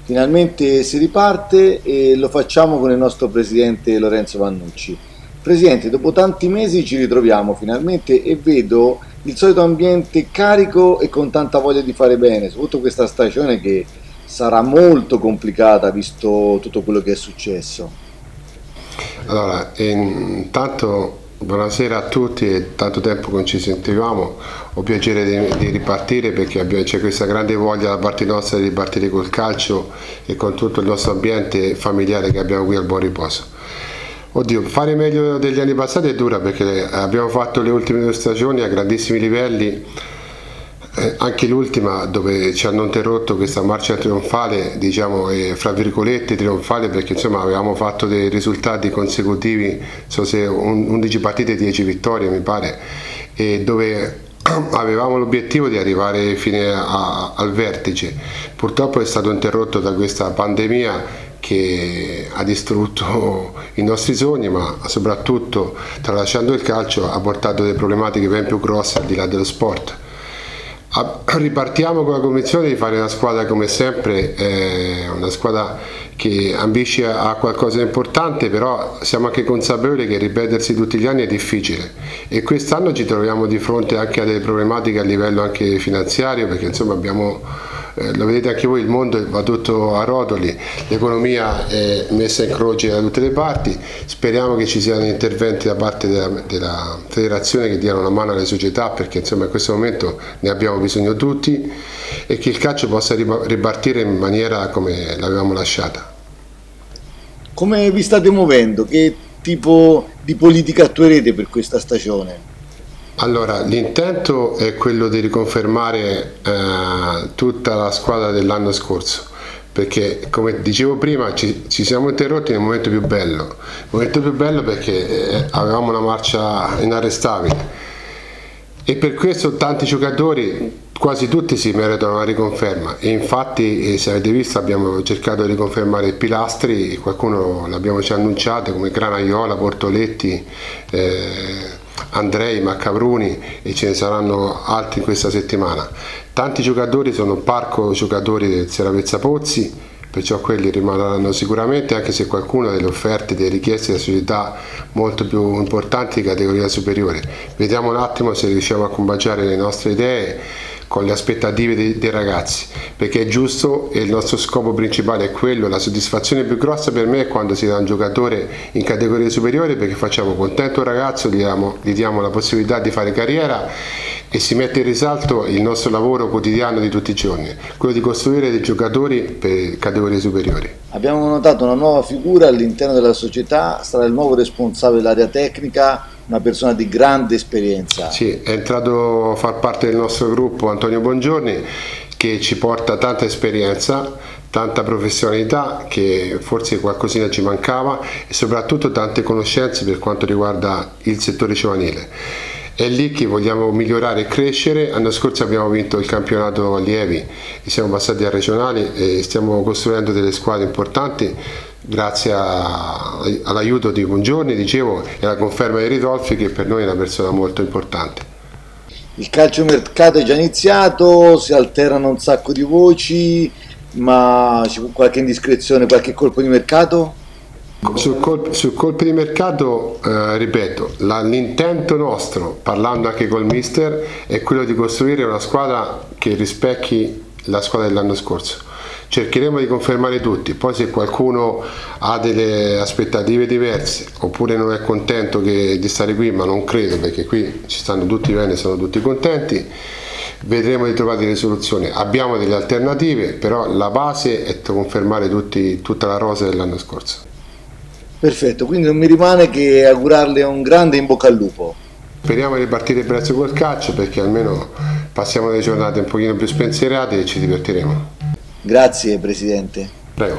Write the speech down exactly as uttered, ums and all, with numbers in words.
Finalmente si riparte e lo facciamo con il nostro presidente Lorenzo Vannucci. Presidente, dopo tanti mesi ci ritroviamo finalmente e vedo il solito ambiente carico e con tanta voglia di fare bene, soprattutto questa stagione che sarà molto complicata visto tutto quello che è successo. Allora, intanto buonasera a tutti, è tanto tempo che non ci sentivamo, ho piacere di, di ripartire perché c'è questa grande voglia da parte nostra di ripartire col calcio e con tutto il nostro ambiente familiare che abbiamo qui al Buon Riposo. Oddio, fare meglio degli anni passati è dura perché abbiamo fatto le ultime due stagioni a grandissimi livelli, eh, anche l'ultima dove ci hanno interrotto questa marcia trionfale, diciamo, eh, fra virgolette trionfale, perché insomma avevamo fatto dei risultati consecutivi, so se undici partite, dieci vittorie mi pare, e dove avevamo l'obiettivo di arrivare fino a, al vertice. Purtroppo è stato interrotto da questa pandemia che ha distrutto i nostri sogni, ma soprattutto, tralasciando il calcio, ha portato delle problematiche ben più grosse al di là dello sport. Ripartiamo con la convinzione di fare una squadra come sempre, eh, una squadra che ambisce a qualcosa di importante, però siamo anche consapevoli che ripetersi tutti gli anni è difficile e quest'anno ci troviamo di fronte anche a delle problematiche a livello anche finanziario, perché insomma abbiamo, eh, lo vedete anche voi, il mondo va tutto a rotoli, l'economia è messa in croce da tutte le parti, speriamo che ci siano interventi da parte della, della federazione che diano una mano alle società, perché insomma in questo momento ne abbiamo bisogno tutti e che il calcio possa ripartire in maniera come l'avevamo lasciata. Come vi state muovendo? Che tipo di politica attuerete per questa stagione? Allora, l'intento è quello di riconfermare eh, tutta la squadra dell'anno scorso, perché come dicevo prima ci, ci siamo interrotti nel momento più bello, il momento più bello perché eh, avevamo una marcia inarrestabile e per questo tanti giocatori, quasi tutti, si meritano una riconferma e infatti, eh, se avete visto, abbiamo cercato di riconfermare i pilastri, qualcuno l'abbiamo già annunciato come Granaiola, Bortoletti, eh, Andrei, Maccabruni, e ce ne saranno altri in questa settimana. Tanti giocatori sono parco giocatori del Seravezza Pozzi, perciò quelli rimarranno sicuramente, anche se qualcuno ha delle offerte, delle richieste da società molto più importanti di categoria superiore. Vediamo un attimo se riusciamo a combaciare le nostre idee con le aspettative dei, dei ragazzi, perché è giusto e il nostro scopo principale è quello. La soddisfazione più grossa per me è quando si dà un giocatore in categoria superiore, perché facciamo contento il ragazzo, gli diamo, gli diamo la possibilità di fare carriera e si mette in risalto il nostro lavoro quotidiano di tutti i giorni, quello di costruire dei giocatori per categorie superiori. Abbiamo notato una nuova figura all'interno della società, sarà il nuovo responsabile dell'area tecnica, una persona di grande esperienza. Sì, è entrato a far parte del nostro gruppo Antonio Bongiorni, che ci porta tanta esperienza, tanta professionalità, che forse qualcosina ci mancava, e soprattutto tante conoscenze per quanto riguarda il settore giovanile. È lì che vogliamo migliorare e crescere. L'anno scorso abbiamo vinto il campionato allievi e siamo passati a regionali e stiamo costruendo delle squadre importanti grazie all'aiuto di Bongiorni, dicevo, e alla conferma di Ridolfi, che per noi è una persona molto importante. Il calciomercato è già iniziato, si alternano un sacco di voci, ma c'è qualche indiscrezione, qualche colpo di mercato? Sul, colp sul colpo di mercato, eh, ripeto, l'intento nostro, parlando anche col mister, è quello di costruire una squadra che rispecchi la squadra dell'anno scorso. Cercheremo di confermare tutti, poi se qualcuno ha delle aspettative diverse oppure non è contento che, di stare qui, ma non credo, perché qui ci stanno tutti bene, sono tutti contenti, vedremo di trovare delle soluzioni. Abbiamo delle alternative, però la base è confermare tutti, tutta la rosa dell'anno scorso. Perfetto, quindi non mi rimane che augurarle un grande in bocca al lupo. Speriamo di ripartire presto col calcio, perché almeno passiamo delle giornate un pochino più spensierate e ci divertiremo. Grazie Presidente.